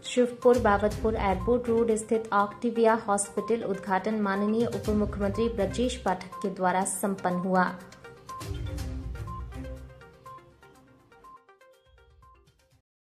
Shivpur Babatpur airport road स्थित Octavia hospital उद्घाटन माननीय उप मुख्यमंत्री ब्रजेश पाठक के द्वारा संपन्न हुआ।